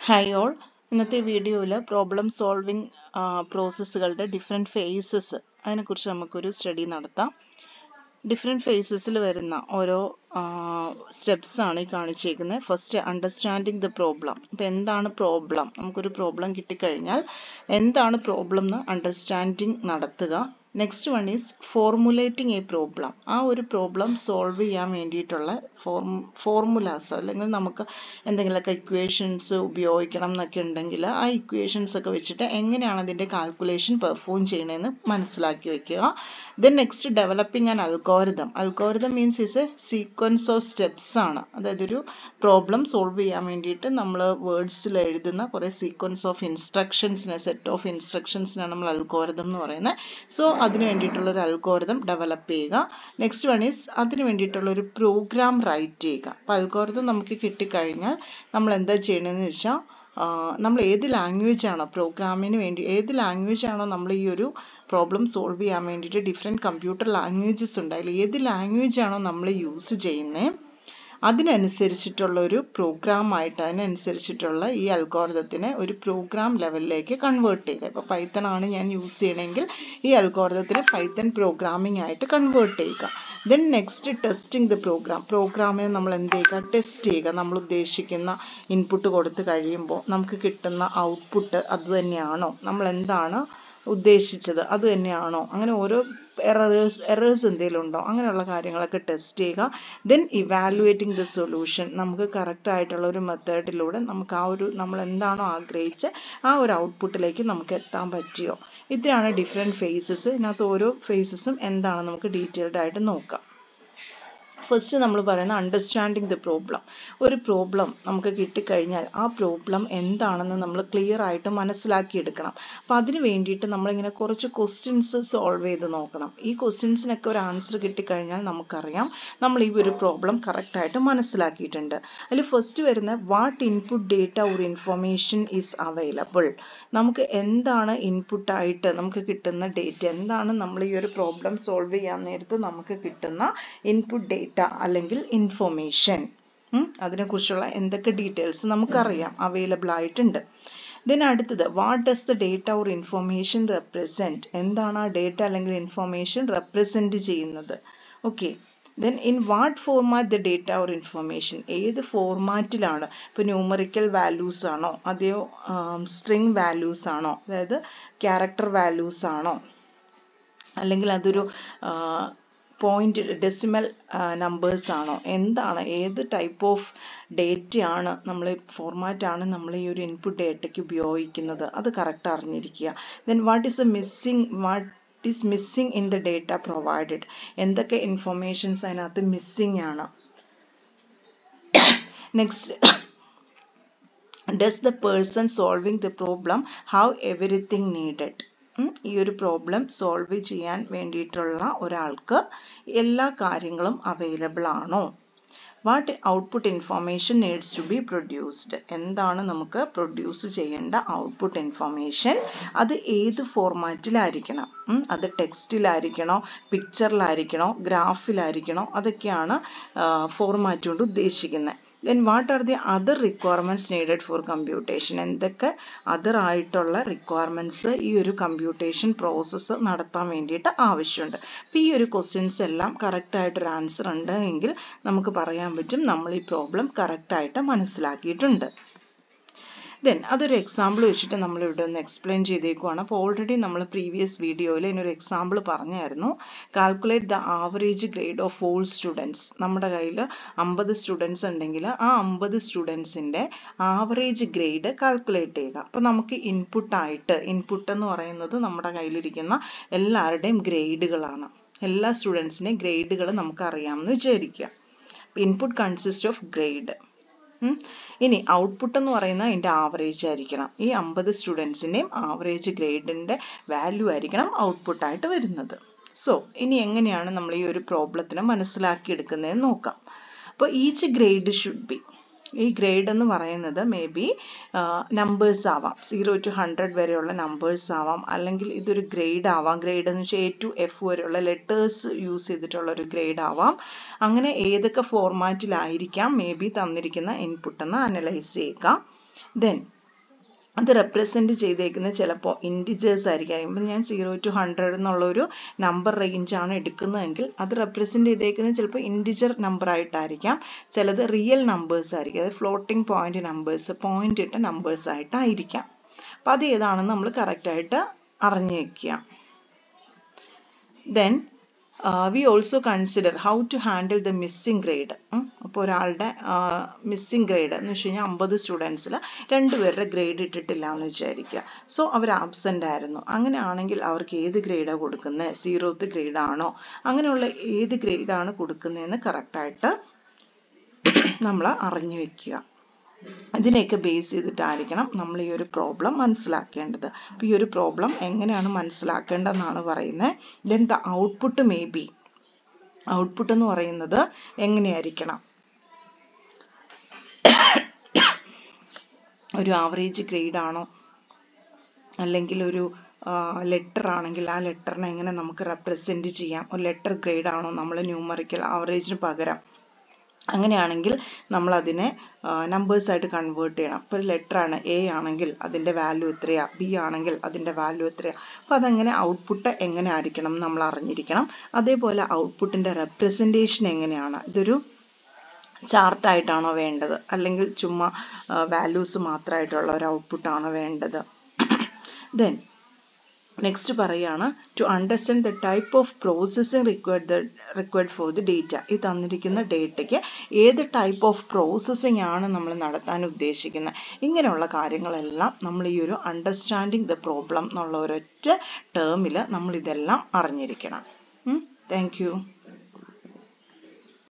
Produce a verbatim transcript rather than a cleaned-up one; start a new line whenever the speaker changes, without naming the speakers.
Hi all. ഇന്നത്തെ വീഡിയോയിൽ problem solving പ്രോസസ്സുകളുടെ ഡിഫറെൻറ്റ് ഫേസസ് അതിനെക്കുറിച്ച് നമുക്കൊരു സ്റ്റഡി നടത്താം. ഡിഫറെൻറ്റ് ഫേസസിൽ വരുന്ന ഓരോ സ്റ്റെപ്സ് ആണ് ഈ കാണിച്ചേക്കുന്നത്. First understanding the problem. അപ്പോൾ എന്താണ് പ്രോബ്ലം? നമുക്കൊരു പ്രോബ്ലം കിട്ടിക്കഴിഞ്ഞാൽ എന്താണ് പ്രോബ്ലം എന്ന് അണ്ടർസ്റ്റാൻഡിങ് നടത്തുക. Next one is formulating a problem. ആ ഒരു പ്രോബ്ലം സോൾവ് ചെയ്യാൻ വേണ്ടിയിട്ടുള്ള ഫോർമ ഫോർമുലാസ് അല്ലെങ്കിൽ നമുക്ക് എന്തെങ്കിലുമൊക്കെ ഇക്വേഷൻസ് ഉപയോഗിക്കണം എന്നൊക്കെ ഉണ്ടെങ്കിൽ ആ ഇക്വേഷൻസ് ഒക്കെ വെച്ചിട്ട് എങ്ങനെയാണ് അതിൻ്റെ കാൽക്കുലേഷൻ പെർഫോം ചെയ്യണമെന്ന് മനസ്സിലാക്കി വെക്കുക. Then next developing an algorithm. Algorithm means is a sequence of steps ആണ്. അതായത് ഒരു പ്രോബ്ലം സോൾവ് ചെയ്യാൻ വേണ്ടിയിട്ട് നമ്മൾ വേർഡ്സിൽ എഴുതുന്ന കുറേ സീക്വൻസ് ഓഫ് ഇൻസ്ട്രക്ഷൻസിനെ സെറ്റ് ഓഫ് ഇൻസ്ട്രക്ഷൻസിനാണ് നമ്മൾ അൽഗോരിതം എന്ന് പറയുന്നത്. സോ അതിന് വേണ്ടിയിട്ടുള്ള ഒരു അൽഗോരിതം ഡെവലപ്പ് ചെയ്യുക. നെക്സ്റ്റ് വൺ ഈസ് അതിന് വേണ്ടിയിട്ടുള്ള ഒരു പ്രോഗ്രാം റൈറ്റ് ചെയ്യുക. അപ്പോൾ അൽഗോരിതം നമുക്ക് കിട്ടിക്കഴിഞ്ഞാൽ നമ്മൾ എന്താ ചെയ്യണമെന്ന് വെച്ചാൽ നമ്മൾ ഏത് ലാംഗ്വേജ് ആണോ പ്രോഗ്രാമിന് വേണ്ടി ഏത് ലാംഗ്വേജ് ആണോ നമ്മൾ ഈ ഒരു പ്രോബ്ലം സോൾവ് ചെയ്യാൻ വേണ്ടിയിട്ട് ഡിഫറെൻറ്റ് കമ്പ്യൂട്ടർ ലാംഗ്വേജസ് ഉണ്ട്. അതിൽ ഏത് ലാംഗ്വേജ് ആണോ നമ്മൾ യൂസ് ചെയ്യുന്നത് അതിനനുസരിച്ചിട്ടുള്ള ഒരു പ്രോഗ്രാം ആയിട്ട് അതിനനുസരിച്ചിട്ടുള്ള ഈ അൽഗോരിതത്തിനെ ഒരു പ്രോഗ്രാം ലെവലിലേക്ക് കൺവേർട്ട് ചെയ്യുക. ഇപ്പോൾ പൈത്തൺ ആണ് ഞാൻ യൂസ് ചെയ്യണമെങ്കിൽ ഈ അൽഗോരിതത്തിനെ പൈത്തൺ പ്രോഗ്രാമിംഗ് ആയിട്ട് കൺവേർട്ട് ചെയ്യുക. Then next testing the program. പ്രോഗ്രാമിനെ നമ്മൾ എന്ത് ചെയ്യുക? ടെസ്റ്റ് ചെയ്യുക. നമ്മൾ ഉദ്ദേശിക്കുന്ന ഇൻപുട്ട് കൊടുത്തു കഴിയുമ്പോൾ നമുക്ക് കിട്ടുന്ന ഔട്ട്പുട്ട് അത് തന്നെയാണോ, നമ്മൾ എന്താണ് ഉദ്ദേശിച്ചത് അത് തന്നെയാണോ, അങ്ങനെ ഓരോ എറേഴ്സ് എറേഴ്സ് എന്തെങ്കിലും ഉണ്ടോ, അങ്ങനെയുള്ള കാര്യങ്ങളൊക്കെ ടെസ്റ്റ് ചെയ്യുക. Then evaluating the solution. നമുക്ക് കറക്റ്റ് ആയിട്ടുള്ള ഒരു മെത്തേഡിലൂടെ നമുക്ക് ആ ഒരു നമ്മൾ എന്താണോ ആഗ്രഹിച്ച് ആ ഒരു ഔട്ട്പുട്ടിലേക്ക് നമുക്ക് എത്താൻ പറ്റിയോ. ഇത്രയാണ് ഡിഫറെൻറ്റ് ഫേസസ്. ഇതിനകത്ത് ഓരോ ഫേസസും എന്താണ് നമുക്ക് ഡീറ്റെയിൽഡ് ആയിട്ട് നോക്കാം. ഫസ്റ്റ് നമ്മൾ പറയുന്ന അണ്ടർസ്റ്റാൻഡിങ് ദ പ്രോബ്ലം. ഒരു പ്രോബ്ലം നമുക്ക് കിട്ടിക്കഴിഞ്ഞാൽ ആ പ്രോബ്ലം എന്താണെന്ന് നമ്മൾ ക്ലിയർ ആയിട്ട് മനസ്സിലാക്കിയെടുക്കണം. അപ്പം അതിന് വേണ്ടിയിട്ട് നമ്മളിങ്ങനെ കുറച്ച് ക്വസ്റ്റ്യൻസ് സോൾവ് ചെയ്ത് നോക്കണം. ഈ ക്വസ്റ്റ്യൻസിനൊക്കെ ഒരു ആൻസർ കിട്ടിക്കഴിഞ്ഞാൽ നമുക്കറിയാം നമ്മൾ ഈ ഒരു പ്രോബ്ലം കറക്റ്റായിട്ട് മനസ്സിലാക്കിയിട്ടുണ്ട്. അതിൽ ഫസ്റ്റ് വരുന്ന വാട്ട് ഇൻപുട്ട് ഡേറ്റ ഒരു ഇൻഫർമേഷൻ ഈസ് അവൈലബിൾ. നമുക്ക് എന്താണ് ഇൻപുട്ടായിട്ട് നമുക്ക് കിട്ടുന്ന ഡേറ്റ, എന്താണ് നമ്മൾ ഈ ഒരു പ്രോബ്ലം സോൾവ് ചെയ്യാൻ നേരത്ത് നമുക്ക് കിട്ടുന്ന ഇൻപുട്ട് ഡേറ്റ അല്ലെങ്കിൽ ഇൻഫോർമേഷൻ, അതിനെക്കുറിച്ചുള്ള എന്തൊക്കെ ഡീറ്റെയിൽസ് നമുക്കറിയാം അവൈലബിൾ ആയിട്ടുണ്ട്. ദെൻ അടുത്തത് what does the data or information represent. എന്താണ് ആ ഡേറ്റ അല്ലെങ്കിൽ ഇൻഫോർമേഷൻ റെപ്രസെൻറ്റ് ചെയ്യുന്നത്. Okay. Then in what format the data or information. ഏത് ഫോർമാറ്റിലാണ്, ഇപ്പോൾ ന്യൂമറിക്കൽ വാല്യൂസ് ആണോ അതെയോ സ്ട്രിങ് വാല്യൂസ് ആണോ, അതായത് ക്യാരക്ടർ വാല്യൂസ് ആണോ, അല്ലെങ്കിൽ അതൊരു പോയിന്റ് ഡെസിമൽ നമ്പേഴ്സ് ആണോ, എന്താണ് ഏത് ടൈപ്പ് ഓഫ് ഡേറ്റയാണ് നമ്മൾ ഫോർമാറ്റാണ് നമ്മൾ ഈ ഒരു ഇൻപുട്ട് ഡേറ്റയ്ക്ക് ഉപയോഗിക്കുന്നത് അത് കറക്റ്റ് അറിഞ്ഞിരിക്കുക. Then what is a missing what is missing in the data provided. എന്തൊക്കെ ഇൻഫോർമേഷൻസ് അതിനകത്ത് മിസ്സിംഗ് ആണ്. Next does the person solving the problem have everything needed. ഈ ഒരു പ്രോബ്ലം സോൾവ് ചെയ്യാൻ വേണ്ടിയിട്ടുള്ള ഒരാൾക്ക് എല്ലാ കാര്യങ്ങളും അവൈലബിൾ ആണോ. What output information needs to be produced. എന്താണ് നമുക്ക് പ്രൊഡ്യൂസ് ചെയ്യേണ്ട ഔട്ട്പുട്ട് ഇൻഫോർമേഷൻ, അത് ഏത് ഫോർമാറ്റിലായിരിക്കണം, അത് ടെക്സ്റ്റിലായിരിക്കണോ, പിക്ചറിലായിരിക്കണോ, ഗ്രാഫിലായിരിക്കണോ, അതൊക്കെയാണ് ഫോർമാറ്റ് കൊണ്ട് ഉദ്ദേശിക്കുന്നത്. Then what are the other requirements needed for computation. എന്തൊക്കെ അതർ ആയിട്ടുള്ള റിക്വയർമെൻറ്റ്സ് ഈ ഒരു കമ്പ്യൂട്ടേഷൻ പ്രോസസ്സ് നടത്താൻ വേണ്ടിയിട്ട് ആവശ്യമുണ്ട്. അപ്പോൾ ഈ ഒരു ക്വസ്റ്റ്യൻസ് എല്ലാം കറക്റ്റായിട്ടൊരു ആൻസർ ഉണ്ട് എങ്കിൽ നമുക്ക് പറയാൻ പറ്റും നമ്മൾ ഈ പ്രോബ്ലം കറക്റ്റായിട്ട് മനസ്സിലാക്കിയിട്ടുണ്ട്. ദെൻ അതൊരു എക്സാമ്പിൾ വെച്ചിട്ട് നമ്മളിവിടെ ഒന്ന് എക്സ്പ്ലെയിൻ ചെയ്തേക്കുവാണ്. അപ്പോൾ ഓൾറെഡി നമ്മൾ പ്രീവിയസ് വീഡിയോയിൽ ഇതിനൊരു എക്സാമ്പിൾ പറഞ്ഞായിരുന്നു. Calculate the average grade of all students. നമ്മുടെ കയ്യിൽ അമ്പത് സ്റ്റുഡൻസ് ഉണ്ടെങ്കിൽ ആ അമ്പത് സ്റ്റുഡൻസിൻ്റെ ആവറേജ് ഗ്രേഡ് കാൽക്കുലേറ്റ് ചെയ്യുക. അപ്പോൾ നമുക്ക് ഇൻപുട്ടായിട്ട്, ഇൻപുട്ട് എന്ന് പറയുന്നത് നമ്മുടെ കയ്യിലിരിക്കുന്ന എല്ലാവരുടെയും ഗ്രേഡുകളാണ്. എല്ലാ സ്റ്റുഡൻസിൻ്റെയും ഗ്രേഡുകൾ നമുക്ക് അറിയാമെന്ന് വിചാരിക്കുക. Input consist of grade. ഇനി ഔട്ട്പുട്ട് എന്ന് പറയുന്നത് അതിൻ്റെ ആവറേജ് ആയിരിക്കണം. ഈ അമ്പത് സ്റ്റുഡൻസിൻ്റെയും ആവറേജ് ഗ്രേഡിൻ്റെ വാല്യൂ ആയിരിക്കണം ഔട്ട്പുട്ടായിട്ട് വരുന്നത്. സോ ഇനി എങ്ങനെയാണ് നമ്മൾ ഈ ഒരു പ്രോബ്ലത്തിനെ മനസ്സിലാക്കിയെടുക്കുന്നതെന്ന് നോക്കാം. അപ്പോൾ ഈച്ച് ഗ്രേഡ് ഷുഡ് ബി, ഈ ഗ്രേഡ് എന്ന് പറയുന്നത് മേ ബി നമ്പേഴ്സ് ആവാം, സീറോ ടു ഹൺഡ്രഡ് വരെയുള്ള നമ്പേഴ്സ് ആവാം, അല്ലെങ്കിൽ ഇതൊരു ഗ്രേഡ് ആവാം. ഗ്രേഡ് എന്ന് വെച്ചാൽ എ ടു എഫ് വരെയുള്ള ലെറ്റേഴ്സ് യൂസ് ചെയ്തിട്ടുള്ള ഒരു ഗ്രേഡ് ആവാം. അങ്ങനെ ഏതൊക്കെ ഫോർമാറ്റിലായിരിക്കാം മേ ബി തന്നിരിക്കുന്ന ഇൻപുട്ട് എന്ന് അനലൈസ് ചെയ്യുക. ദെൻ അത് റെപ്രസെൻറ്റ് ചെയ്തേക്കുന്നത് ചിലപ്പോൾ ഇൻറ്റിജേഴ്സ് ആയിരിക്കും. ഇപ്പം ഞാൻ സീറോ ടു ഹൺഡ്രഡ് എന്നുള്ളൊരു നമ്പർ റേഞ്ചാണ് എടുക്കുന്നതെങ്കിൽ അത് റെപ്രസെൻറ്റ് ചെയ്തേക്കുന്നത് ചിലപ്പോൾ ഇൻറ്റിജർ നമ്പർ ആയിട്ടായിരിക്കാം, ചിലത് റിയൽ നമ്പേഴ്സ് ആയിരിക്കും, അതായത് ഫ്ലോട്ടിംഗ് പോയിന്റ് നമ്പേഴ്സ്, പോയിന്റ് ഇട്ട നമ്പേഴ്സ് ആയിട്ടായിരിക്കാം. അപ്പം അത് ഏതാണെന്ന് നമ്മൾ കറക്റ്റായിട്ട് അറിഞ്ഞു വയ്ക്കുക. Then we also consider how to handle the missing grade. അപ്പോൾ ഒരാളുടെ മിസ്സിംഗ് ഗ്രേഡ് എന്ന് വെച്ച് കഴിഞ്ഞാൽ അമ്പത് സ്റ്റുഡൻസിൽ രണ്ടുപേരുടെ ഗ്രേഡ് ഇട്ടിട്ടില്ല എന്ന് വിചാരിക്കുക. സോ അവർ ആബ്സെൻ്റ് ആയിരുന്നു. അങ്ങനെയാണെങ്കിൽ അവർക്ക് ഏത് ഗ്രേഡാണ് കൊടുക്കുന്നത്, സീറോത്ത് ഗ്രേഡാണോ, അങ്ങനെയുള്ള ഏത് ഗ്രേഡാണ് കൊടുക്കുന്നതെന്ന് കറക്റ്റായിട്ട് നമ്മൾ അറിഞ്ഞു വയ്ക്കുക. ഇതിനെയൊക്കെ ബേസ് ചെയ്തിട്ടായിരിക്കണം നമ്മൾ ഈ ഒരു പ്രോബ്ലം മനസ്സിലാക്കേണ്ടത്. അപ്പോൾ ഈ ഒരു പ്രോബ്ലം എങ്ങനെയാണ് മനസ്സിലാക്കേണ്ടതെന്നാണ് പറയുന്നത്. Then the output may be, output എന്ന് പറയുന്നത് എങ്ങനെയായിരിക്കണം, ഒരു ആവറേജ് ഗ്രേഡ് ആണോ, അല്ലെങ്കിൽ ഒരു ലെറ്റർ ആണെങ്കിൽ ആ ലെറ്ററിനെ എങ്ങനെ നമുക്ക് റെപ്രസെൻറ്റ് ചെയ്യാം, ഒരു ലെറ്റർ ഗ്രേഡ് ആണോ നമ്മൾ ന്യൂമറിക്കൽ ആവറേജിന് പകരം, അങ്ങനെയാണെങ്കിൽ നമ്മളതിനെ നമ്പേഴ്സായിട്ട് കൺവേർട്ട് ചെയ്യണം. ഇപ്പോൾ ഒരു ലെറ്ററാണ്, എ ആണെങ്കിൽ അതിൻ്റെ വാല്യൂ എത്രയാണ്, ബി ആണെങ്കിൽ അതിൻ്റെ വാല്യൂ എത്രയാണ്. അപ്പോൾ അതങ്ങനെ ഔട്ട്പുട്ട് എങ്ങനെ ആയിരിക്കണം നമ്മൾ അറിഞ്ഞിരിക്കണം. അതേപോലെ ഔട്ട്പുട്ടിൻ്റെ റെപ്രസെൻറ്റേഷൻ എങ്ങനെയാണ്, ഇതൊരു ചാർട്ടായിട്ടാണോ വേണ്ടത്, അല്ലെങ്കിൽ ചുമ്മാ വാല്യൂസ് മാത്രമായിട്ടുള്ള ഒരു ഔട്ട്പുട്ടാണോ വേണ്ടത്. ദെൻ നെക്സ്റ്റ് പറയുകയാണ് to understand the type of processing required required for the data. ഈ തന്നിരിക്കുന്ന ഡേറ്റയ്ക്ക് ഏത് ടൈപ്പ് ഓഫ് പ്രോസസ്സിംഗ് ആണ് നമ്മൾ നടത്താൻ ഉദ്ദേശിക്കുന്നത്. ഇങ്ങനെയുള്ള കാര്യങ്ങളെല്ലാം നമ്മൾ ഈ ഒരു അണ്ടർസ്റ്റാൻഡിങ് ദ പ്രോബ്ലം എന്നുള്ള ഒരൊറ്റ ടേമിൽ നമ്മൾ ഇതെല്ലാം അറിഞ്ഞിരിക്കണം. Thank U.